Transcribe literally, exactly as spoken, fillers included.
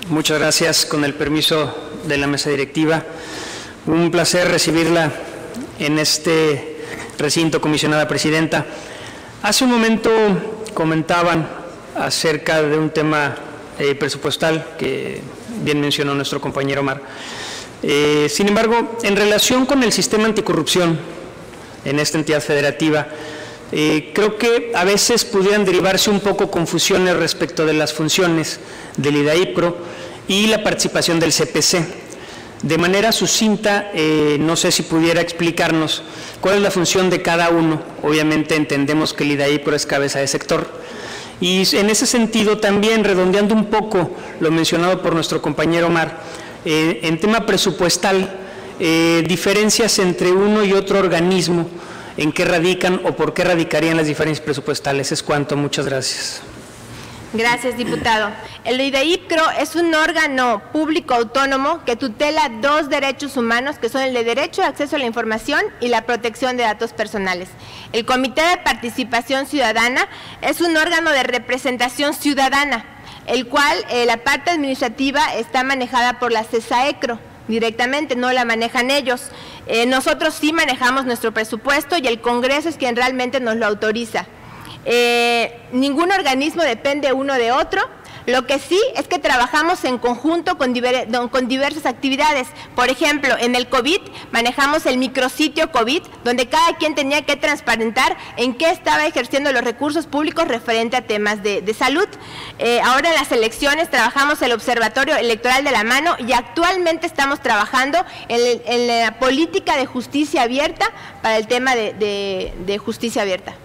Muchas gracias, con el permiso de la mesa directiva. Un placer recibirla en este recinto, comisionada presidenta. Hace un momento comentaban acerca de un tema eh, presupuestal que bien mencionó nuestro compañero Omar. Eh, sin embargo, en relación con el sistema anticorrupción en esta entidad federativa, eh, creo que a veces pudieran derivarse un poco confusiones respecto de las funciones del IDAIPRO y la participación del C P C. De manera sucinta, eh, no sé si pudiera explicarnos cuál es la función de cada uno. Obviamente entendemos que el IDAIPRO es cabeza de sector. Y en ese sentido también, redondeando un poco lo mencionado por nuestro compañero Omar, eh, en tema presupuestal, eh, diferencias entre uno y otro organismo, en qué radican o por qué radicarían las diferencias presupuestales. Es cuanto. Muchas gracias. Gracias, diputado. El IDAIPRO es un órgano público autónomo que tutela dos derechos humanos, que son el de derecho de acceso a la información y la protección de datos personales. El Comité de Participación Ciudadana es un órgano de representación ciudadana, el cual eh, la parte administrativa está manejada por la CESAECRO directamente, no la manejan ellos. Eh, nosotros sí manejamos nuestro presupuesto y el Congreso es quien realmente nos lo autoriza. Eh, ningún organismo depende uno de otro. Lo que sí es que trabajamos en conjunto con, diver, con diversas actividades. Por ejemplo, en el COVID manejamos el micrositio COVID, donde cada quien tenía que transparentar en qué estaba ejerciendo los recursos públicos referente a temas de, de salud. Eh, ahora en las elecciones trabajamos el Observatorio Electoral de la Mano y actualmente estamos trabajando en, en la política de justicia abierta para el tema de, de, de justicia abierta.